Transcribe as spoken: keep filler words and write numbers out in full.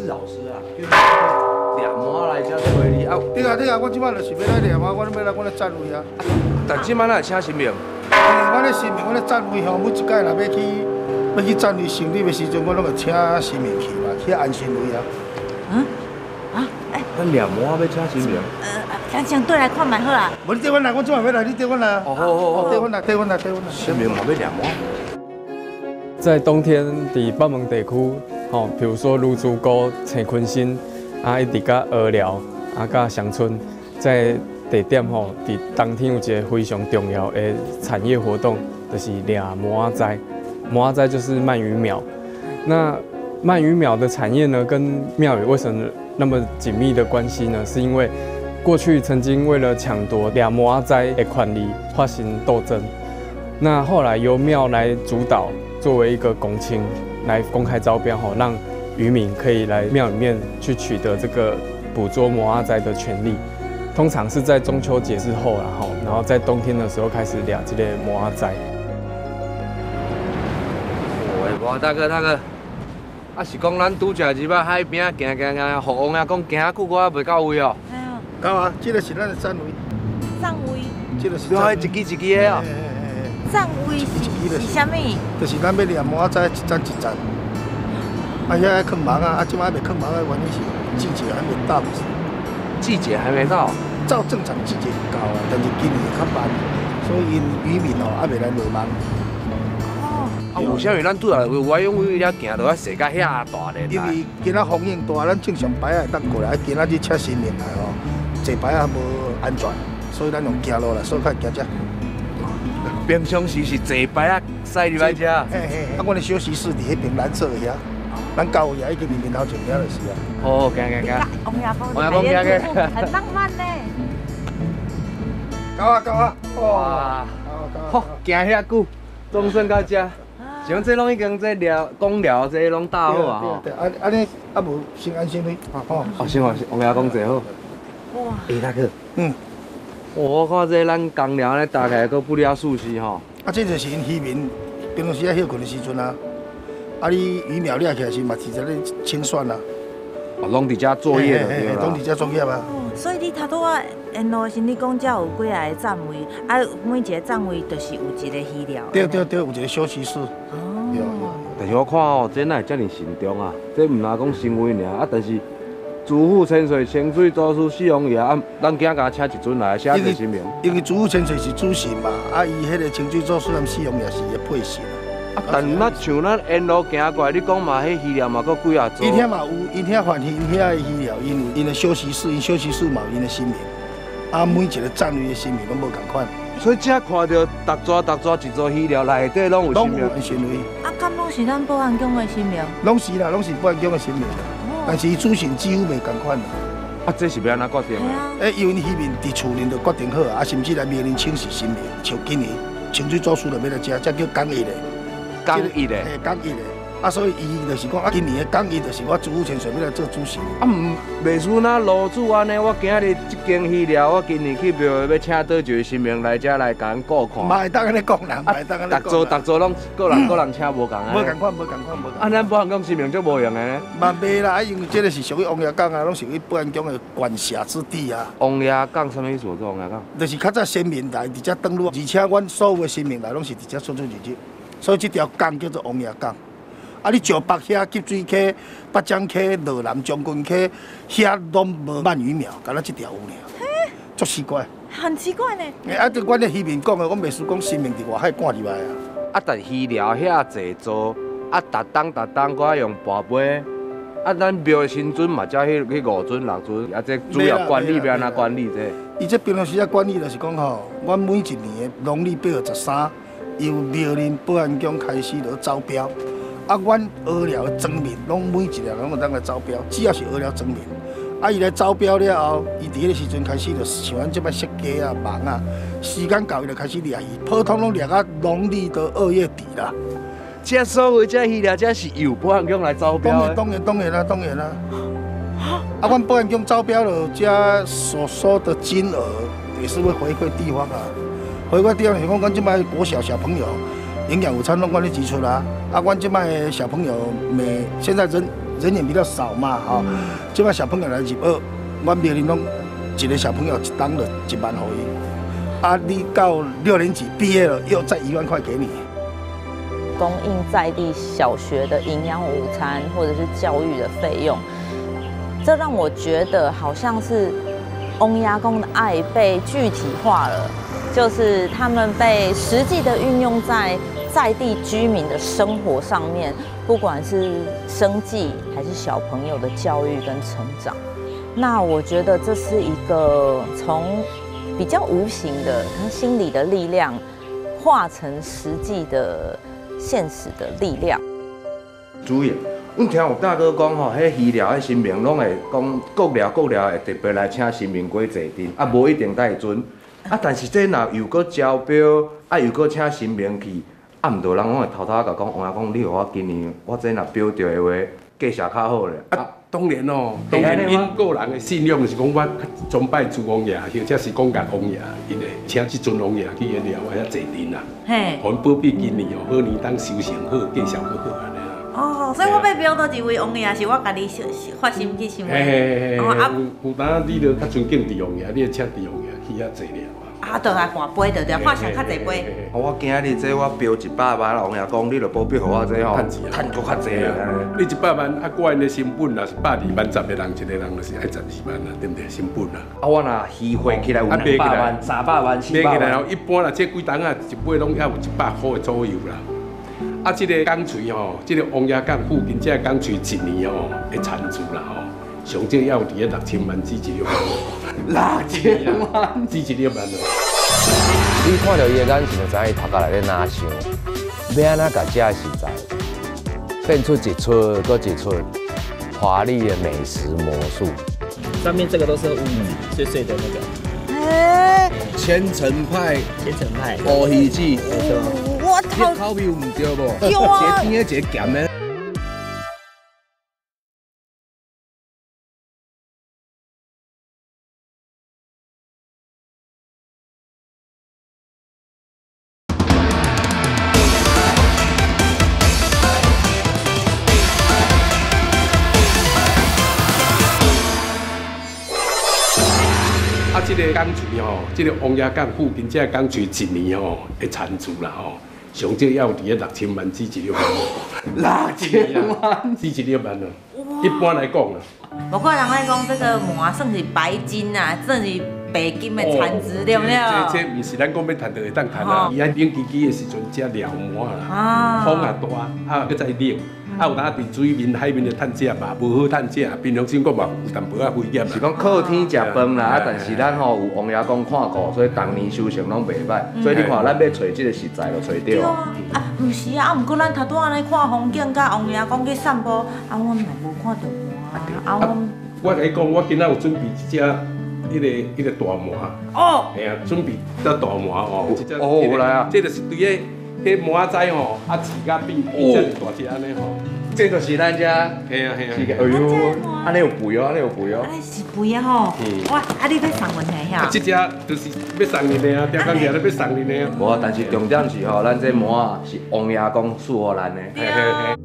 是老师啊，叫抓毛来遮找你啊。 对啊对啊，我即摆就是要来抓毛，我要来我来站位啊。 但即摆哪会请新明？ 我咧新民，我咧站位吼，每一届若要去要去站位成立的时阵，我拢会请新民去嘛，去安心位啊。 嗯？啊？哎。 咱抓毛要请新明。 呃，相相对来看买好啦。 无你缀阮来，我即摆要来，你缀阮来。 哦好好好， 缀阮来，缀阮来，缀阮来。 新明嘛要抓毛。 在冬天伫北门地区，吼，比如说芦竹沟、青昆新，啊，一直到鹅寮，啊，甲乡村，在地点吼，伫冬天有一个非常重要的产业活动，就是抓毛仔栽。毛仔栽就是鳗鱼苗。那鳗鱼苗的产业呢，跟庙宇为什么那么紧密的关系呢？是因为过去曾经为了抢夺抓毛仔栽的权利发生斗争，那后来由庙来主导。作为一个公青来公开招标吼，让渔民可以来庙里面去取得这个捕捉毛仔栽的权利。通常是在中秋节之后啦吼，然后在冬天的时候开始抓这个毛仔栽。 喂，无大哥大哥，啊是讲咱拄则入啊海边啊行行行，互王爷讲行啊久，我还袂到位哦。 哎呀， 到啊，这个是咱的站位。 站位。 这个是。 对啊，一支一支的哦。 站位是是啥物？ 就是咱要抓毛仔一站一站，啊，遐爱放网啊，啊，即摆还袂放网的原因是季节还没到。 季节还没到。 照正常季节到啊，但是今年较慢，所以因渔民哦还袂来落网。 哦。 啊，有啥物咱拄来我用为了行到啊踅到遐大咧。 因为今仔风影大，咱正常摆啊会当过来，啊，今仔日车新年来哦，坐摆啊无安全，所以咱用行路啦，所以较行遮。 平常时是坐摆啊，驶入来遮。 嘿嘿，啊，阮的休息室伫迄边蓝色的遐，咱到遐已经面面头前遐就是啊。 哦，行行行。 王爷公， 王爷公行嘅， 很浪漫呢。 到啊到啊， 哇，好，行遐久，总算到遮。像这拢已经这聊讲聊这拢搭好啊吼。 对啊，安尼啊无先安心哩，吼。 哦，先话王爷公坐好。 哇。 哎，大哥。 嗯。 我看这咱工寮咧打开，佫不了熟悉吼。 啊，这就是因渔民平常时啊休困的时阵啊，啊你鱼苗掠起来时嘛，直接咧清算啊。 哦，拢伫遮作业就对啦。 拢伫遮作业啊。 哦，所以你头拄啊，沿路时你讲遮有几啊个站位，啊，每一个站位就是有一个鱼寮。 对对对，有一个休息室。 哦。 但是我看哦，这哪会遮尔慎重啊？这毋若讲行为尔啊，但是。主妇潜水清水做出使用液啊，咱今甲请一尊来写一个声明。 因为主妇潜水是主神嘛，啊，伊迄个清水做出来使用液是伊配型。 啊，但那像咱沿路行过来，你讲嘛，迄鱼料嘛，搁几啊组。 因遐嘛有，因遐反映因遐的鱼料，因因的休息室，因休息室嘛有因的姓名，啊，每一个站位的姓名拢无共款。 所以遮看到逐组逐组一组鱼料内底拢有姓名。 拢有姓名。 啊，敢拢是咱保安宫的姓名？ 拢是啦，拢是保安宫的姓名。但是主神几乎袂共款啦。 啊，这是要安怎决定的？ 诶，因为渔民伫厝内就决定好啊，甚至来明年请是新年，像今年清水做事就要来遮，这叫港一的。 港一的。 嘿，港一的。啊，所以伊就是讲啊，今年的港一就是我主妇潜水要来做主神。 啊，唔袂输那楼主安尼，我今日这间鱼料，我今年去庙要请倒一个新名来遮来甲咱顾看。 嘛会当安尼讲啦，嘛会当安尼讲。 逐座逐座拢个人个人请无共啊。 无共款，无共款，无。 啊，咱保安宫新名足无用的。 嘛袂啦，因为这个是属于王爷港啊，拢属于保安宫的管辖之地啊。 王爷港什么意思？做王爷港？ 就是较早先民来伫遮登陆，而且阮所有的先民来拢是伫遮出出入入，所以这条港叫做王爷港。啊！你石北遐集水溪、北江溪、罗南将军溪，遐拢无鳗鱼苗，敢若这条有尔，足奇怪。 很奇怪呢。 诶，啊，对阮咧渔民讲的，我袂输讲生命伫外海赶入来啊。 啊，但鱼料遐济做，啊，逐档逐档搁用跋杯，啊，咱庙的新尊嘛，才迄迄五尊六尊，啊，这主要管理要安怎管理这？ 伊这平常时啊管理就是讲吼，阮每一年的农历八月十三，由苗林保安宫开始就招标。啊，阮鹅寮的庄民，拢每一个人拢有当来招标，只要是鹅寮庄民，啊，伊来招标了后，伊伫迄个时阵开始就像咱即摆设鸡啊、网啊，时间到伊就开始掠鱼，普通拢掠到农历的二月底啦。 这所有这鱼料，这是由保安宫来招标的。 当然，当然，当然啦，当然啦。啊，阮保安宫招标了，这所收的金额也是会回馈地方啊。回馈地方是讲，阮即摆国小小朋友。营养午餐拢阮咧支出啦，啊，阮即摆小朋友每现在人人也比较少嘛，吼、嗯。即摆小朋友来入学，阮庙里拢一个小朋友一当就一万互伊。啊，你到六年级毕业了，又再一万块给你。 供应在地小学的营养午餐或者是教育的费用，这让我觉得好像是翁阿公的爱被具体化了，就是他们被实际的运用在在地居民的生活上面，不管是生计还是小朋友的教育跟成长。那我觉得这是一个从比较无形的他心理的力量，化成实际的现实的力量。 主要，阮听有大哥讲吼，迄鱼寮、迄新民拢会讲各寮各寮会特别来请新民过坐阵，啊，无一定带准。啊，但是这若又搁招标，啊，又搁请新民去，啊，毋着人拢会偷偷甲讲，王阿公，你互我今年我这若标着的话，价钱较好咧。啊， 当然哦，当然因个人的信仰是讲我崇拜主王爷，或者是讲甲王爷，因会请即尊王爷去因寮遐坐阵啦。嘿，阮保庇今年哦，好年当修成好，继续好好安尼。 哦，所以我要标倒一位王爷，是我家己发心去想的。 嘿嘿嘿，有有当你着较尊敬帝王爷，你会请帝王爷去遐坐了。 啊，就来换杯，就对，换上较侪杯。 我今日这我标一百万，王爷讲，你着保庇互我这吼， 趁钱， 趁搁较侪啊。 你一百万，啊，我因的成本若是百二万，十个人一个人就是爱十二万啊，对不对？成本啊。 啊，我若虚汇起来有两百万、三百万、四百万。买起来哦，一般啦，这几档啊，一杯拢要有一百块左右啦。啊，这个港槌吼，这个王爷港附近这个港槌一年哦会产出啦吼，上少要有伫六千万至一六万。六千万至一六万哦。 你看到伊的眼神，就知影伊头壳内底哪想，要安怎甲遮实在，变出一出搁一出华丽的美食魔术。 上面这个都是乌鱼子，碎碎的那个。 哎， 千层派， 千层派， 乌鱼子， 我头口味有唔对无？ 对啊， 一个甜的，一个咸的。 啊，这个港槌吼，这个王爷港附近这个港槌一年吼会产出啦吼，上少要有伫六千万至一六万。 六千万至一六万哦，一般来讲啦。 无怪人来讲，这个麻算是白金啊，算是白金的产值，对不对？ 这这不是咱讲要赚就会当赚啊，伊安冷机机的时阵，只撩麻啦，风也大，啊，搁再冷。啊，有当伫水面、海面的趁食嘛，无好趁食，平常心讲嘛有淡薄仔危险。 是讲靠天食饭啦，啊，但是咱吼有王爷公看顾，所以当年收成拢袂歹。所以你看，咱要找这个食材就找着。 啊，啊，毋是啊，啊，毋过咱头拄安尼看风景，甲王爷公去散步，啊，我嘛无看到麻啊，我。 我甲你讲，我今仔有准备一只迄个迄个大麻。哦。嘿啊，准备只大麻哦，一只。 哦，来啊！ 这就是对个。迄麻仔吼，啊饲甲变变这大只安尼吼， 这就是咱遮。 嘿啊嘿啊。 哎呦，安尼有肥哦，安尼有肥哦。 安尼是肥啊吼。哇，啊你要送阮下遐？ 这只就是要送你的啊，条工业咧要送你的啊。 无，但是重点是吼，咱这麻是王爷公赐予咱的。 嘿嘿嘿。